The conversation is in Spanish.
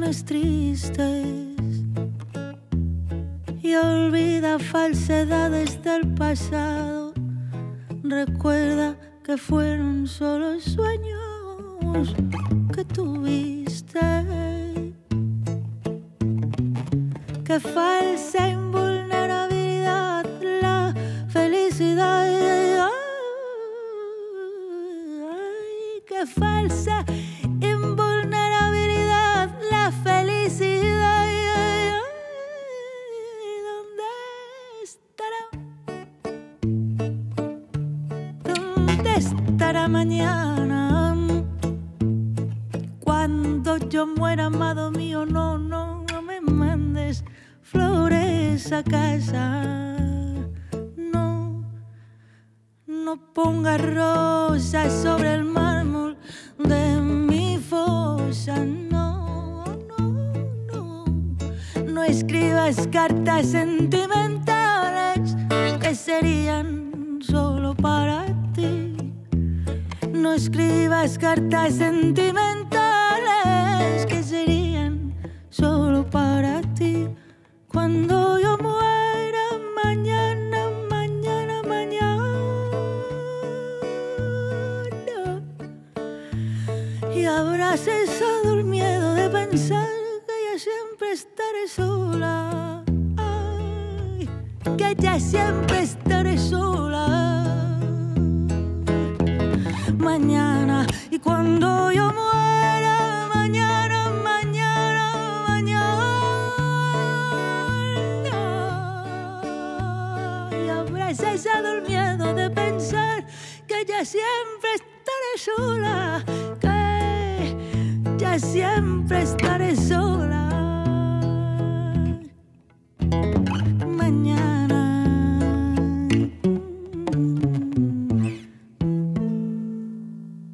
canciones tristes y olvida falsedades del pasado. Recuerda que fueron solo sueños que tuviste. Qué falsa invulnerabilidad la felicidad. Ay, qué falsa invulnerabilidad la felicidad. ¿Dónde estará? ¿Dónde estará mañana? Cuando yo muera, amado mío, no me mandes flores a casa. No pongas rosas sobre el mármol de mi fosa. No escribas cartas sentimentales que serían solo para ti. No escribas cartas sentimentales que serían solo para ti. Cuando yo muera mañana, y habrá cesado el miedo de pensar que ya siempre estaré sola. Ay, que ya siempre estaré sola. Mañana, y cuando yo muera mañana, y habrá cesado el miedo de pensar que ya siempre estaré sola, que ya siempre estaré sola.